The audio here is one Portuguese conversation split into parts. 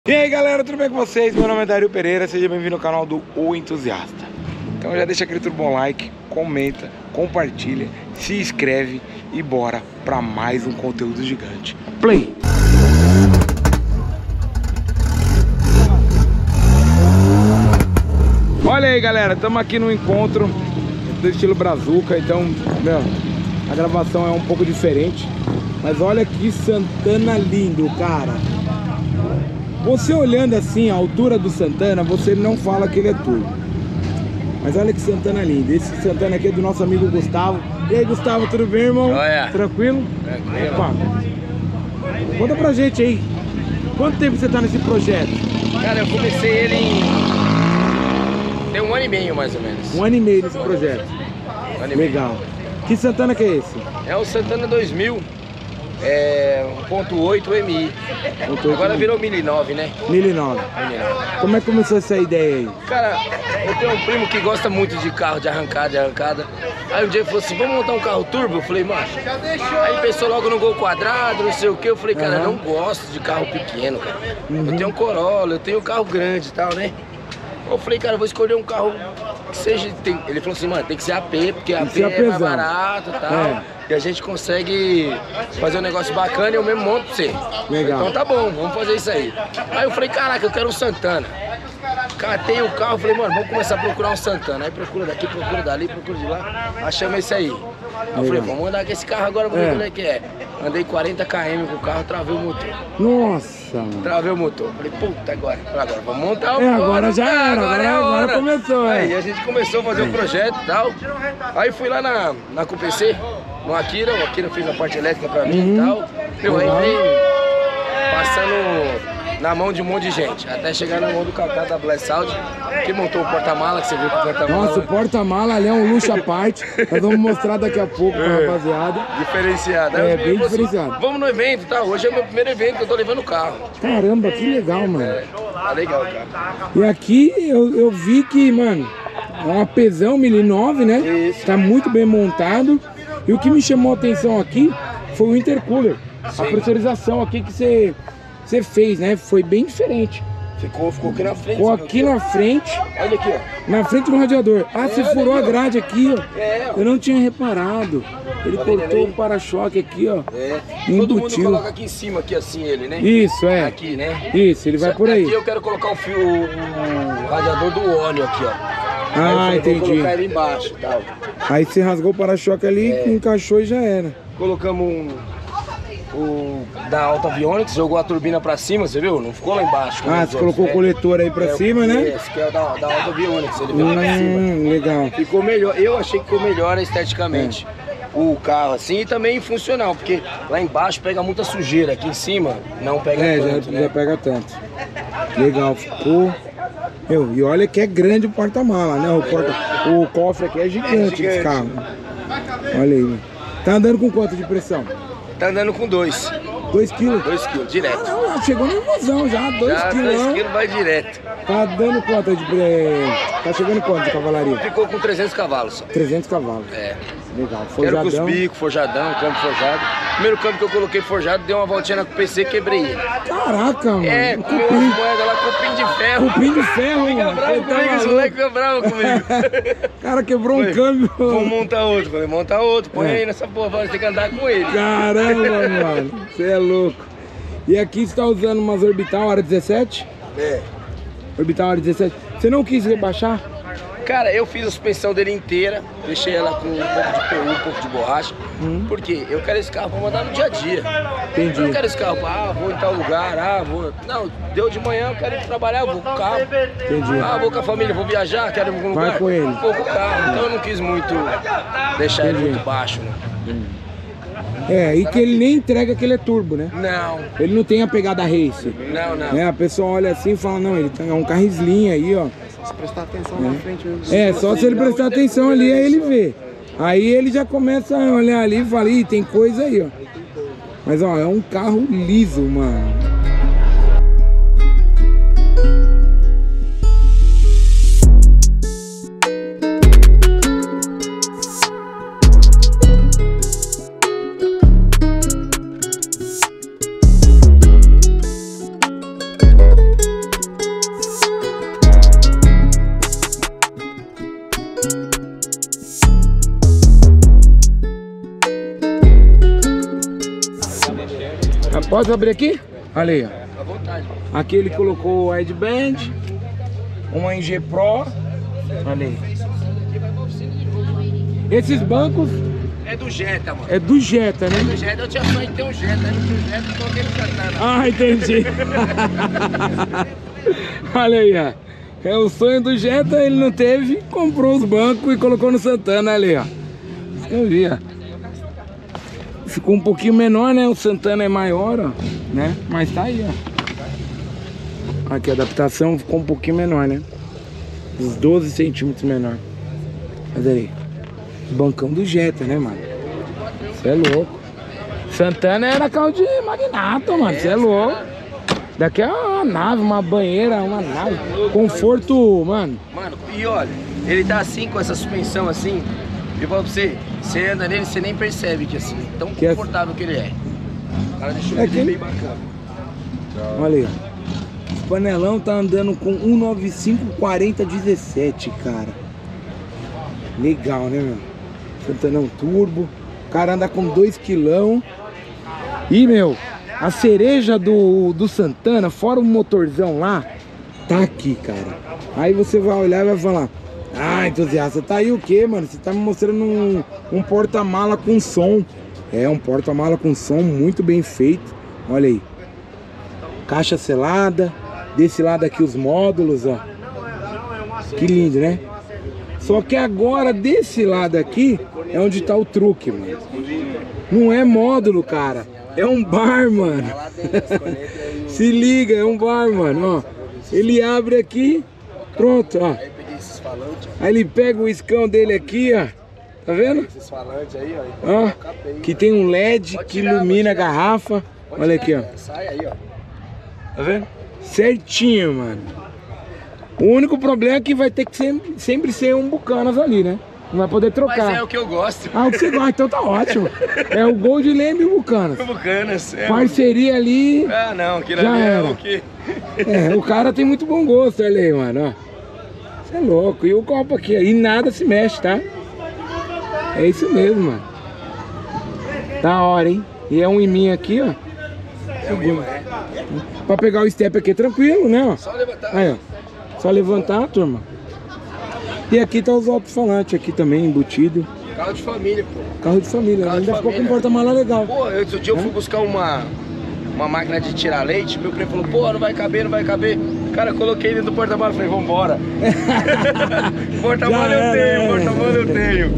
E aí galera, tudo bem com vocês? Meu nome é Dario Pereira, seja bem-vindo ao canal do O Entusiasta. Então já deixa aquele bom like, comenta, compartilha, se inscreve e bora pra mais um conteúdo gigante. Play! Olha aí galera, estamos aqui no encontro do estilo Brazuca, então a gravação é um pouco diferente. Mas olha que Santana lindo, cara! Você olhando assim a altura do Santana, você não fala que ele é turbo. Mas olha que Santana lindo. Esse Santana aqui é do nosso amigo Gustavo. E aí Gustavo, tudo bem, irmão? Olha. Tranquilo? Tranquilo. Opa. Conta pra gente aí, quanto tempo você tá nesse projeto? Cara, eu comecei ele tem 1 ano e meio mais ou menos. 1 ano e meio nesse projeto. Legal. Que Santana que é esse? É o Santana 2000. É 1.8 MI. Agora virou 1009, né? 1009. Como é que começou essa ideia aí? Cara, eu tenho um primo que gosta muito de carro de arrancada. Aí um dia ele falou assim, vamos montar um carro turbo? Eu falei, macho. Aí pensou logo no Gol quadrado, não sei o que. Eu falei, cara, eu não gosto de carro pequeno, cara. Eu tenho um Corolla, eu tenho um carro grande e tal, né? Eu falei, cara, eu vou escolher um carro que seja... Ele falou assim, mano, tem que ser AP, porque AP é mais barato e tal. E a gente consegue fazer um negócio bacana e eu mesmo monto pra você. Legal. Então tá bom, vamos fazer isso aí. Aí eu falei, caraca, eu quero um Santana. Catei o carro, falei, mano, vamos começar a procurar um Santana. Aí procura daqui, procura dali, procura de lá. Achamos esse aí. Aí eu falei, vamos andar com esse carro agora, vamos ver como é que é. Andei 40 km com o carro, travei o motor. Nossa, mano. Travei o motor. Falei, puta, agora vamos montar o agora já era, agora começou, Aí a gente começou a fazer o projeto e tal. Aí fui lá na QPC, no Akira, o Akira fez a parte elétrica pra mim e tal. Aí veio passando na mão de um monte de gente, até chegar na mão do Kaká da Bless Audio, que montou o porta-mala, que você viu que o porta-mala... Nossa, o porta-mala ali é um luxo à parte. Nós vamos mostrar daqui a pouco pra rapaziada. Diferenciado. É, bem diferenciado. Assim, vamos no evento, tá? Hoje é meu primeiro evento que eu tô levando o carro. Caramba, que legal, mano. Tá legal, cara. E aqui eu vi que, mano, é um APzão 1009, né? Isso. Tá muito bem montado. E o que me chamou a atenção aqui foi o intercooler. Sim. A pressurização aqui que você fez, né? Foi bem diferente. Ficou aqui na frente. Ficou aqui na frente. Olha aqui, ó. Na frente do radiador. Ah, você furou a grade aqui, ó. É, ó. Eu não tinha reparado. Ele cortou o para-choque aqui, ó. Todo mundo coloca aqui em cima, aqui assim, ele, né? Isso, é. Aqui, né? Isso, ele vai por aí. Aqui eu quero colocar o radiador do óleo aqui, ó. Ah, entendi. Vou colocar ele embaixo e tal. Aí você rasgou o para-choque ali, encaixou e já era. Colocamos o da Alta Avionics, jogou a turbina pra cima, você viu? Não ficou lá embaixo. Ah, você colocou o coletor aí pra cima, né? Esse que é o da Alta Avionics, ele veio pra cima. Legal. Ficou melhor, eu achei que ficou melhor esteticamente. O carro assim e também funcional, porque lá embaixo pega muita sujeira, aqui em cima não pega tanto, já pega tanto. Legal, ficou. E olha que é grande o porta-mala, né? O cofre aqui é gigante esse carro. Olha aí. Tá andando com quanto de pressão? Tá andando com 2. 2 quilos? 2 quilos, direto. Ah, chegou no invasão já, 2 quilos. 2 quilos vai direto. Tá dando quanto de... Tá chegando quanto de cavalaria? Ficou com 300 cavalos só. 300 cavalos. É. Legal, forjadão. Quero com os bicos, forjadão, câmbio forjado. Primeiro câmbio que eu coloquei forjado, deu uma voltinha na PC e quebrei ele. Caraca, mano. É, comeu umas moedas lá, cupim de ferro. Cupim de ferro, fica mano. Bravo comigo, esse moleque fica bravo comigo. Cara, quebrou um câmbio. Vamos montar outro. Falei, monta outro, põe aí nessa porra, você tem que andar com ele. Caramba, mano. Você é louco. E aqui você tá usando umas Orbital Área 17? É. Orbital Área 17. Você não quis rebaixar? Cara, eu fiz a suspensão dele inteira, deixei ela com um pouco de PU, um pouco de borracha, porque eu quero esse carro pra mandar no dia a dia. Entendi. Eu não quero esse carro pra, vou em tal lugar, vou... Não, deu de manhã, eu quero ir trabalhar, vou com o carro. Entendi. Vou com a família, vou viajar, quero ir em algum lugar. Vai com ele. Vou com o carro, então eu não quis muito deixar ele muito baixo, né? E que ele nem entrega que ele é turbo, né? Não. Ele não tem a pegada race. Não. A pessoa olha assim e fala, não, ele é um carro slim aí, ó. Se prestar atenção na frente... Só se ele prestar atenção ali, aí ele vê. Aí ele já começa a olhar ali e fala, ih, tem coisa aí, ó. Mas, ó, é um carro liso, mano. Posso abrir aqui? Olha aí, ó. À vontade. Aqui ele colocou o headband, uma NG Pro. Olha aí. Esses bancos É do Jetta, mano. é do Jetta, né? É do Jetta, eu tinha sonho de ter um Jetta. Aí não tinha o Jetta, eu coloquei no Santana. Ah, entendi. Olha aí, ó. É o sonho do Jetta, ele não teve, comprou os bancos e colocou no Santana ali, ó. Eu vi, ó. Ficou um pouquinho menor, né? O Santana é maior, ó, né? Mas tá aí, ó. Aqui a adaptação ficou um pouquinho menor, né? Uns 12 centímetros menor. Mas aí, bancão do Jetta, né, mano? Você é louco. Santana era carro de magnata, mano. Você é louco. Daqui é uma nave, uma banheira, uma nave. Conforto, mano. Mano, e olha, ele tá assim, com essa suspensão assim. E eu falo pra você, você anda nele, você nem percebe que assim, tão Que confortável que ele é. O cara deixou É ele que- bem bacana. Olha aí, ó. O panelão tá andando com 195/40/17, cara. Legal, né, meu? Santanão turbo. O cara anda com 2 quilão. E, meu, a cereja do Santana, fora o motorzão lá, tá aqui, cara. Aí você vai olhar e vai falar: ah, entusiasta, tá aí o quê, mano? Você tá me mostrando um porta-mala com som. É, um porta-mala com som muito bem feito. Olha aí. Caixa selada. Desse lado aqui os módulos, ó. Que lindo, né? Só que agora desse lado aqui é onde tá o truque, mano. Não é módulo, cara. É um bar, mano. Se liga, é um bar, mano, ó. Ele abre aqui, pronto, ó. Aí eu peguei esses falantes, ó. Aí ele pega o iscão dele aqui, ó. Tá vendo? Esses falantes aí, ó. Ó, que tem um LED que ilumina a garrafa. Olha aqui, ó. Sai aí, ó. Tá vendo? Certinho, mano. O único problema é que vai ter que sempre ser um Bucanas ali, né? Não vai poder trocar. Mas é o que eu gosto. Ah, o que você gosta, então tá ótimo. É o Gold Lamb e o Bucanas. Bucanas, é. Parceria ali. Ah, não, aquilo Já ali era. é o que... É, o cara tem muito bom gosto, olha aí, mano, ó. Você é louco. E o copo aqui, ó. E nada se mexe, tá? É isso mesmo, mano. Da hora, hein? E é um iminho aqui, ó. É o imã, é. Pra pegar o step aqui tranquilo, né, ó. Só levantar. Aí, ó. Só levantar, turma. E aqui tá os alto-falantes aqui também, embutido. Carro de família, pô. Carro de família, Carro de ainda ficou com um família. porta-mala legal. Pô, outro dia eu fui buscar uma máquina de tirar leite, meu primo falou, pô, não vai caber, não vai caber. Cara, eu coloquei dentro do porta-mala, falei, vambora. Porta-mala eu tenho, porta-mala eu tenho.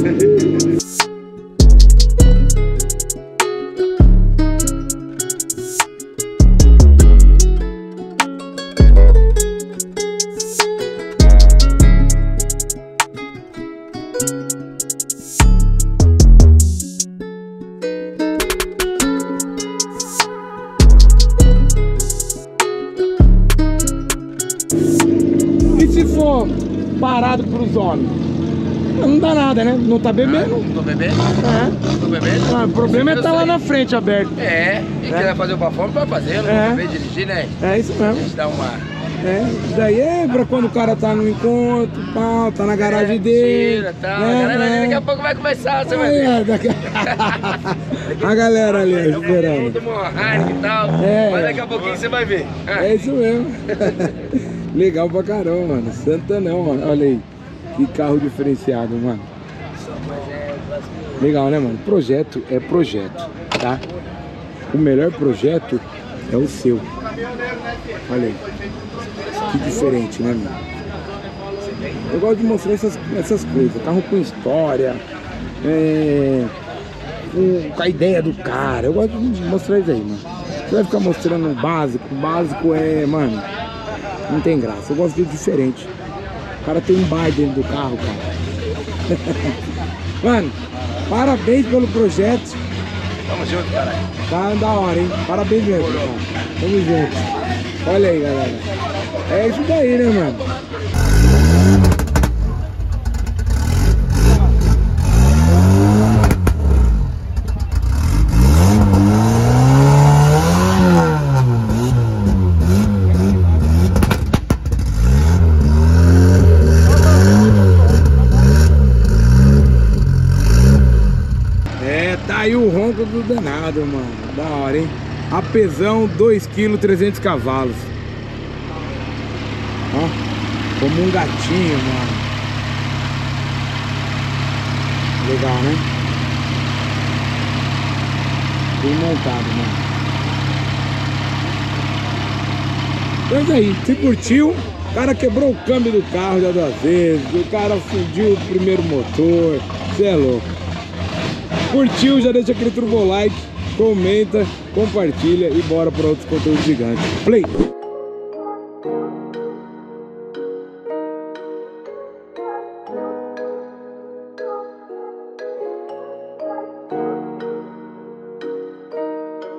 E se for parado pros homens? Não dá nada, né? Não tá bebendo? Tô bebendo? É. Tô bebendo? Ah, o problema é estar lá na frente aberto. É, e quiser fazer o performance, pode fazer, não É. vou beber, dirigir, né? É isso A mesmo. gente dá uma... É, isso daí é pra quando o cara tá no encontro, pau, tá na garagem dele. Tira, tal. né, A galera ali né? daqui a pouco vai começar, você vai ver. É, daqui... A galera ali, ó, esperando. Todo mundo Heineken e tal, É. mas daqui a pouquinho você vai ver. É isso mesmo. Legal pra caramba, mano. Santanão, mano. Olha aí. Que carro diferenciado, mano. Legal, né, mano? Projeto é projeto, tá? O melhor projeto é o seu. Olha aí. Que diferente, né, mano? Eu gosto de mostrar essas coisas. Carro com história. Com a ideia do cara. Eu gosto de mostrar isso aí, mano. Você vai ficar mostrando o básico. O básico é, mano, não tem graça. Eu gosto de diferente. O cara tem um bar dentro do carro, cara. Mano, parabéns pelo projeto. Tamo junto, caralho. Tá da hora, hein? Parabéns mesmo, cara. Tamo junto. Olha aí, galera. É isso daí, né, mano? É, tá aí o ronco do danado, mano. Da hora, hein? apesão 2 kg 300 cavalos. Ó, como um gatinho, mano. Legal, né? Bem montado, mano. Mas aí, se curtiu, o cara quebrou o câmbio do carro já 2 vezes, o cara fundiu o primeiro motor, você é louco. Curtiu, já deixa aquele turbo like, comenta, compartilha e bora para outros conteúdos gigantes. Play!